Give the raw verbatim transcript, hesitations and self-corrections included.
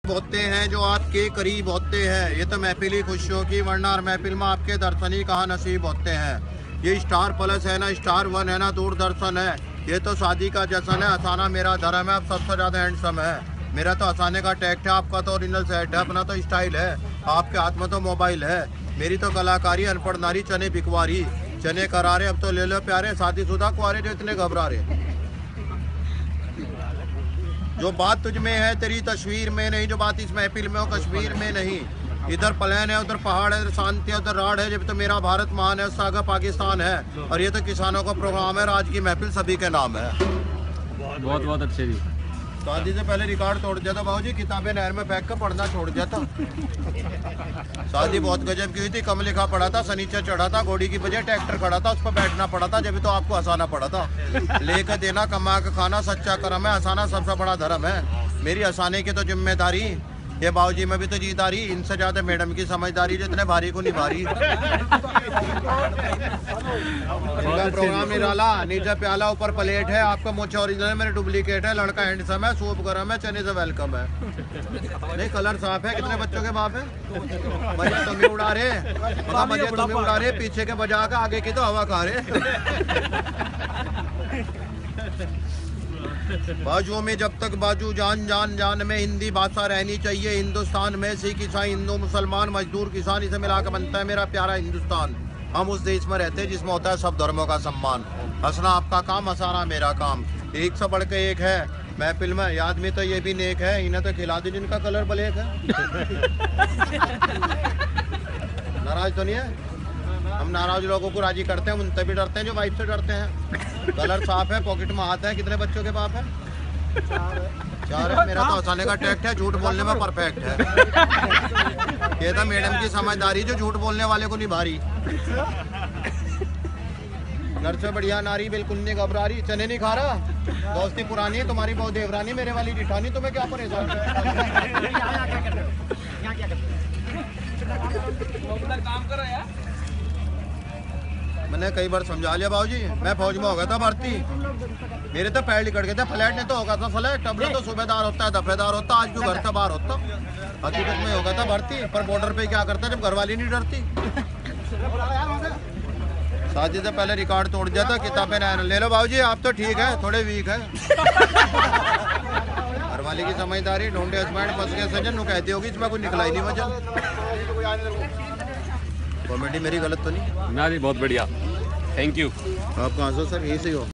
होते हैं जो आपके करीब होते हैं, ये तो महफिल ही खुशियों की, वरना हर महफिल में आपके दर्शन ही कहाँ नसीब होते हैं। ये स्टार प्लस है ना, स्टार वन है ना, दूरदर्शन है, ये तो शादी का जश्न है। हंसाना मेरा धर्म है, अब सबसे ज़्यादा हैंडसम है। मेरा तो हंसाने का टैक्ट है, आपका तो ओरिजिनल सेट है, अपना तो स्टाइल है, आपके हाथ में तो मोबाइल है। मेरी तो कलाकारी अनपढ़ नारी चने बिकवारी, चने करारे अब तो ले लो प्यारे, शादीशुदा कुआरे जो इतने घबरा रहे। जो बात तुझ में है तेरी तस्वीर में नहीं, जो बात इस महफिल में हो कश्मीर में नहीं। इधर प्लेन है, उधर पहाड़ है, इधर शांति है, उधर राड है। जब तो मेरा भारत महान है, उससे आगे पाकिस्तान है। और ये तो किसानों का प्रोग्राम है, आज की महफिल सभी के नाम है। बहुत बहुत अच्छे जी। शादी से पहले रिकॉर्ड तोड़ दिया था भाजी, किताबें नहर में फेंक कर पढ़ना छोड़ दिया था। शादी बहुत गजब की हुई थी, कम लिखा पड़ा था, सनीचर चढ़ा था, घोड़ी की बजाय ट्रैक्टर खड़ा था, उस पर बैठना पड़ा था, जब तो आपको हंसाना पड़ा था। लेकर देना, कमा के खाना सच्चा कर्म है, हंसाना सबसे बड़ा धर्म है। मेरी हंसाने की तो जिम्मेदारी ये बाबूजी में भी तो जीदारी, इनसे ज्यादा मैडम की समझदारी, जितने भारी को नहीं भारी। प्रोग्राम निराला, नीचे प्याला ऊपर प्लेट है, आपका मोचा ओरिजिनल है, मेरे डुप्लीकेट है। लड़का हैंडसम है, सूप गरम है, चने से वेलकम है। नहीं कलर साफ है। कितने बच्चों के बाप है? मजे तुम्हें उड़ा रहे, मजे तुम्हें उड़ा रहे, पीछे के बजा के आगे की तो हवा खा रहे। बाजुओं में जब तक बाजू, जान जान जान में हिंदी भाषा रहनी चाहिए। हिंदुस्तान में सिख ईसाई हिंदू मुसलमान मजदूर किसान, इसे मिलाकर बनता है मेरा प्यारा हिंदुस्तान। हम उस देश में रहते हैं जिसमें होता है सब धर्मों का सम्मान। हंसना आपका काम, हंसाना मेरा काम, एक से बढ़ के एक है। महफिल में याद में तो ये भी नेक है, इन्हें तो खिला दी जिनका कलर ब्लैक है। नाराज तो नहीं है? हम नाराज लोगों को राजी करते हैं, उनसे भी डरते हैं जो वाइफ से डरते हैं। कलर साफ है, पॉकेट में हाथ है। कितने बच्चों के बाप है? चार है। मेरा तो हंसाने का टैक्ट है, झूठ बोलने में परफेक्ट है। ये था मैडम की समझदारी, जो झूठ बोलने वाले को नहीं भारी। घर से बढ़िया नारी बिल्कुल नहीं घबरा रही, चने नहीं खा रहा। दोस्ती पुरानी है तुम्हारी, बहुत देवरानी, मेरे वाली जिठानी, तुम्हें क्या परेशान काम करो यार। मैंने कई बार समझा लिया बाबूजी, मैं फौज में हो गया था भर्ती, मेरे तो पैर लिकट गए थे। फ्लैट नहीं तो होगा था फ्लैट, अब तो सूबेदार होता है, दफेदार होता, आज क्यों घर से बाहर होता। हकीकत में होगा था भर्ती, पर बॉर्डर पे क्या करता जब घरवाली नहीं डरती। शादी से पहले रिकॉर्ड तोड़ दिया था, किताबें ले लो बाबूजी, आप तो ठीक है, थोड़े वीक है। घरवाली की समझदारी, ढूंढे हस्बैंड फंस गए सजन, कहती होगी इसमें कोई निकला ही नहीं वजह। कॉमेडी मेरी गलत तो नहीं? ना जी, बहुत बढ़िया, थैंक यू। आप कहाँ से सर? यही से हो?